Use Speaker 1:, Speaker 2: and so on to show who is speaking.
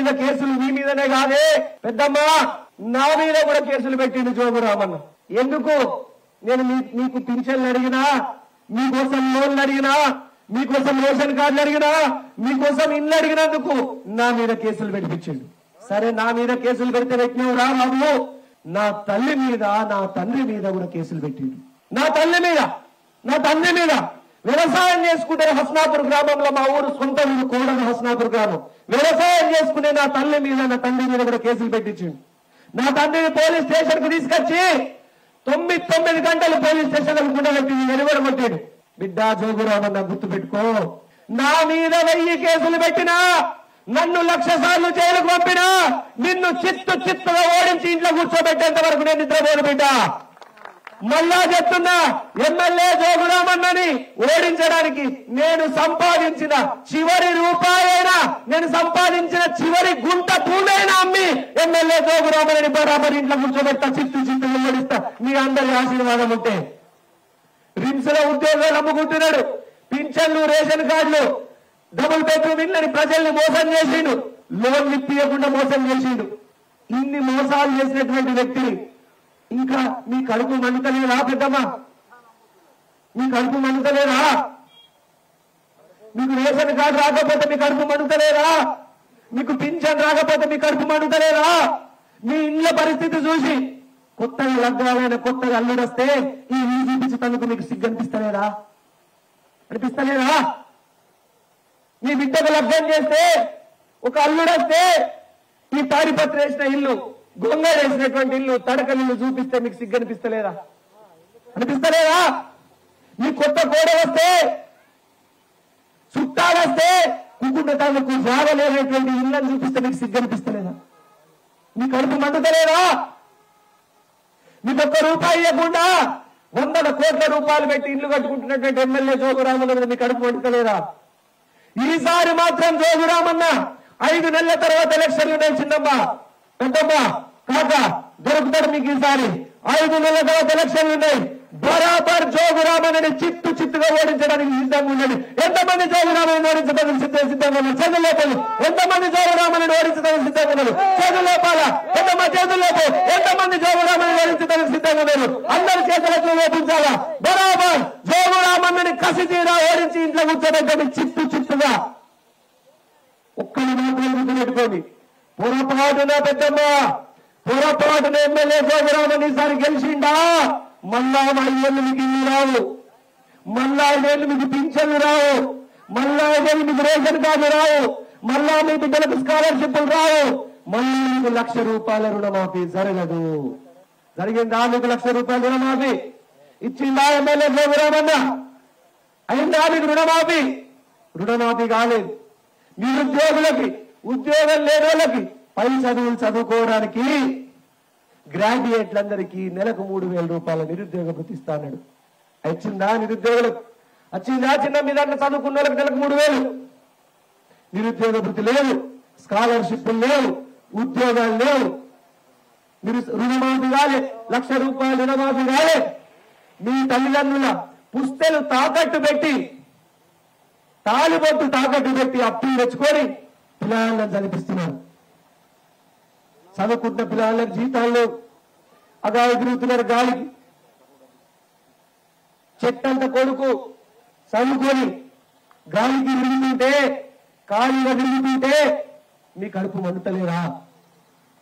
Speaker 1: మీద కేసులు మీ మీదనే కాదే పెద్దమ్మా, నా మీద కూడా కేసులు పెట్టిండు జోగురామన్న. ఎందుకు? నేను మీకు పింఛన్లు అడిగినా, మీకోసం లోన్లు అడిగినా, మీకోసం రేషన్ కార్డులు అడిగినా, మీకోసం ఇల్లు అడిగినందుకు నా మీద కేసులు పెట్టించిండు. సరే, నా మీద కేసులు పెడితే పెట్టినావు రా బాబు, నా తల్లి మీద, నా తండ్రి మీద కూడా కేసులు పెట్టిండు. నా తల్లి మీద, నా తండ్రి మీద. వ్యవసాయం చేసుకుంటే హస్నాపూర్ గ్రామంలో, మా ఊరు సొంత ఊరు కోడల హస్నాపూర్ గ్రామం, వ్యవసాయం చేసుకునే నా తల్లి మీద, నా తండ్రి మీద కూడా కేసులు పెట్టించిండు. నా తండ్రిని పోలీస్ స్టేషన్ కు తీసుకొచ్చి 9 గంటలు పోలీస్ స్టేషన్ గుండె పెట్టి నిలబడబట్టాడు. బిడ్డ జోగురామన్న, గుర్తు పెట్టుకో, నా మీద 1000 కేసులు పెట్టినా, నన్ను 1,00,000 సార్లు జైలుకు పంపినా, నిన్ను చిత్తుగా ఓడించి ఇంట్లో కూర్చోబెట్టేంత వరకు నేను నిద్రపోను బిడ్డ. మళ్ళా చెప్తున్నా, ఎమ్మెల్యే జోగురామన్నని ఓడించడానికి నేను సంపాదించిన చివరి రూపాయైనా, నేను సంపాదించిన చివరి గుంట భూమైనా అమ్మి ఎమ్మెల్యే జోగురామన్నని బరాబర్ ఇంట్లో కూర్చోబెట్టా, చిత్తుగా ఓడిస్తా. మీ అందరి ఆశీర్వాదం ఉంటే. రిమ్స్ లో ఉద్యోగాలు అమ్ముకుంటున్నాడు, పింఛన్లు, రేషన్ కార్డులు, డబుల్ బెడ్రూమ్ ఇళ్ళని ప్రజల్ని మోసం చేసిండు, లోన్ ఇప్పియకుండా మోసం చేసిండు. ఇన్ని మోసాలు చేసినటువంటి వ్యక్తిని ఇంకా మీ కడుపు మండుతలేదా పెద్దమ్మా? మీ కడుపు మండుతలేదా? మీకు రేషన్ కార్డు రాకపోతే మీ కడుపు మండుతలేదా? మీకు పింఛన్ రాకపోతే మీ కడుపు మండుతలేదా? మీ ఇండ్ల పరిస్థితి చూసి కొత్తగా లగ్గాలైన కొత్తగా అల్లుడొస్తే ఈ ఇల్లు చూపించుతందుకు మీకు సిగ్గు అనిపిస్తలేదా? అనిపిస్తలేదా? మీ బిడ్డకు లగ్గం చేస్తే, ఒక అల్లుడొస్తే ఈ తాడిపత్రి వేసిన ఇల్లు, గొంగ వేసినటువంటి ఇల్లు, తడకలు చూపిస్తే మీకు సిగ్గు అనిపిస్తలేదా? అనిపిస్తలేదా? మీ కొత్త కోడ వస్తే, చుట్టాలు వస్తే, కుటుంబకు జాగలేనటువంటి ఇళ్ళని చూపిస్తే మీకు సిగ్గు అనిపిస్తలేదా? మీ కడుపు మండుతలేదా? మీకు ₹1 ఇవ్వకుండా 100 కోట్ల రూపాయలు పెట్టి ఇల్లు కట్టుకుంటున్నటువంటి ఎమ్మెల్యే జోగురామన్న మీద మీ కడుపు మండుతలేదా? ఈసారి మాత్రం జోగురామన్న 5 నెలల తర్వాత ఎలక్షన్లు ఉన్నాయి చిన్నమ్మా, పెద్దమ్మా, కాక దొరుకుతారు మీకు. ఈసారి 5 నెలల తర్వాత ఎలక్షన్లు ఉన్నాయి. బరాబర్ జోగురామన్నని చిత్తుగా ఓడించడానికి సిద్ధంగా ఉన్నాడు. ఎంతమంది జోగురామన్నని ఓడించడానికి సిద్ధంగా ఉన్నారు? చేతులు లేపాలి. ఎంతమంది జోగురామన్నని ఓడించడానికి సిద్ధంగా ఉన్నారు? చేతులు లేపాలా? చేతులు లేపు. ఎంతమంది జోగురామన్నని ఓడించడానికి సిద్ధంగా ఉన్నారు? అందరి చేతులకు ఓపించాలా? బరాబర్ జోగురామన్నని కసి తీరా ఓడించి ఇంట్లో కూర్చోబెట్టండి చిత్తుగా. ఒక్కడి మాత్రం గుర్తుపెట్టుకోండి, పొరపాటున పెద్దమ్మ, పొరపాటున ఎమ్మెల్యే జోగురామన్న ఈసారి గెలిచిండా, మళ్ళా 5 ఏళ్ళు మీకు ఇల్లు రావు, మళ్ళా 5 ఏళ్ళు మీకు పింఛన్లు రావు, మళ్ళా 5 ఏళ్ళు మీకు రేషన్ కార్డు రావు, మళ్ళా మీ బిడ్డలకు స్కాలర్షిప్లు రావు, మళ్ళీ మీకు ₹1,00,000 రుణమాఫీ జరగదు. జరిగిందా? మీకు ₹1,00,000 రుణమాఫీ ఇచ్చిందా ఎమ్మెల్యే జోగురామన్న? అయిందా మీకు రుణమాఫీ? రుణమాఫీ కాలేదు. నిరుద్యోగులకి, ఉద్యోగం లేని వాళ్ళకి, పై చదువులు చదువుకోవడానికి గ్రాడ్యుయేట్లందరికీ నెలకు ₹3,000 నిరుద్యోగ భృతి ఇస్తాడు. వచ్చిందా నిరుద్యోగులకు? వచ్చిందా? చిన్న మీద చదువుకున్న వాళ్ళకి నెలకు 3,000 నిరుద్యోగ భృతి లేదు, స్కాలర్షిప్ లేవు, ఉద్యోగాలు లేవు, రుణమాఫీ కాలే, ₹1,00,000 రుణమాఫీ కాలే. మీ తల్లిదండ్రుల పుస్తలు తాకట్టు పెట్టి, తాలిబొట్టు తాకట్టు పెట్టి అప్పులు తెచ్చుకొని పిల్లలను చదివిస్తున్నారు. చదువుకుంటున్న పిల్లలకు జీతాల్లో అగావి తిరుగుతున్నారు గాలికి. చెట్టంత కొడుకు చదువుకొని గాలికి తిరుగుతుంటే, ఖాళీగా తిరుగుతుంటే మీ కడుపు మండుతలేరా?